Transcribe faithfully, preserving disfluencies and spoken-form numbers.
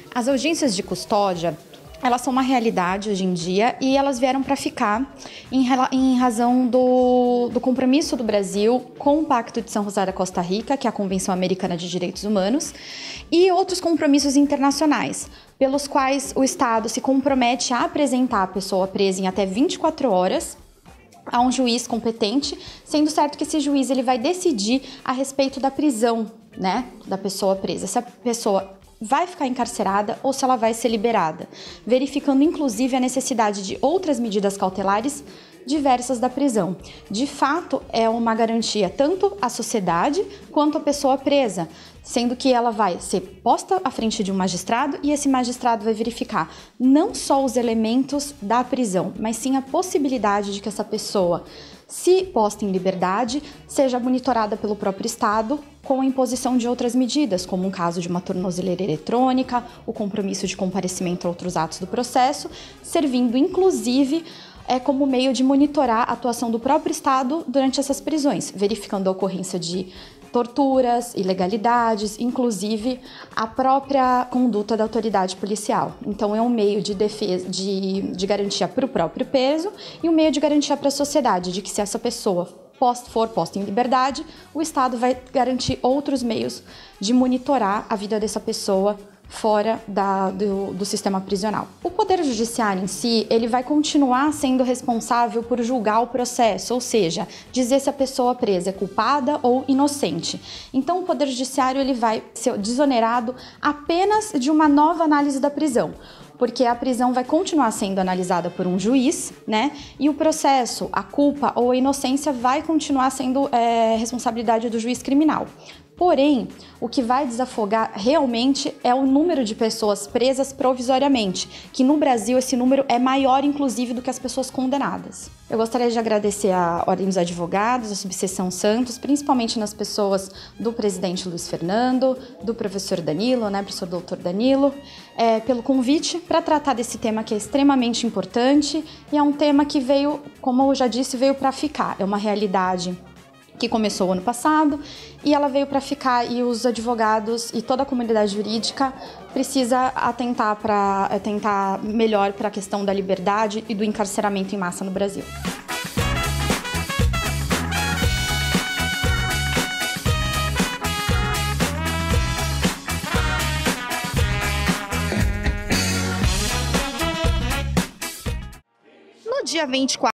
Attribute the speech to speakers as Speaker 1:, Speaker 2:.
Speaker 1: As audiências de custódia, elas são uma realidade hoje em dia e elas vieram para ficar em, em razão do, do compromisso do Brasil com o Pacto de São José da Costa Rica, que é a Convenção Americana de Direitos Humanos, e outros compromissos internacionais, pelos quais o Estado se compromete a apresentar a pessoa presa em até vinte e quatro horas a um juiz competente, sendo certo que esse juiz ele vai decidir a respeito da prisão, né, da pessoa presa. Se a pessoa vai ficar encarcerada ou se ela vai ser liberada, verificando inclusive a necessidade de outras medidas cautelares diversas da prisão. De fato, é uma garantia tanto à sociedade quanto à pessoa presa, sendo que ela vai ser posta à frente de um magistrado e esse magistrado vai verificar não só os elementos da prisão, mas sim a possibilidade de que essa pessoa, se posta em liberdade, seja monitorada pelo próprio Estado com a imposição de outras medidas, como um caso de uma tornozeleira eletrônica, o compromisso de comparecimento a outros atos do processo, servindo inclusive é como meio de monitorar a atuação do próprio Estado durante essas prisões, verificando a ocorrência de torturas, ilegalidades, inclusive a própria conduta da autoridade policial. Então é um meio de defesa, de, de garantia para o próprio preso e um meio de garantia para a sociedade, de que se essa pessoa for posta em liberdade, o Estado vai garantir outros meios de monitorar a vida dessa pessoa fora da, do, do sistema prisional. O Poder Judiciário em si, ele vai continuar sendo responsável por julgar o processo, ou seja, dizer se a pessoa presa é culpada ou inocente. Então, o Poder Judiciário ele vai ser desonerado apenas de uma nova análise da prisão, porque a prisão vai continuar sendo analisada por um juiz, né? E o processo, a culpa ou a inocência vai continuar sendo é, responsabilidade do juiz criminal. Porém, o que vai desafogar realmente é o número de pessoas presas provisoriamente, que no Brasil esse número é maior, inclusive, do que as pessoas condenadas. Eu gostaria de agradecer a Ordem dos Advogados, a Subseção Santos, principalmente nas pessoas do presidente Luiz Fernando, do professor Danilo, né, professor doutor Danilo, é, pelo convite para tratar desse tema que é extremamente importante e é um tema que veio, como eu já disse, veio para ficar. É uma realidade que começou ano passado e ela veio para ficar e os advogados e toda a comunidade jurídica precisa atentar para atentar melhor para a questão da liberdade e do encarceramento em massa no Brasil.
Speaker 2: No dia vinte e quatro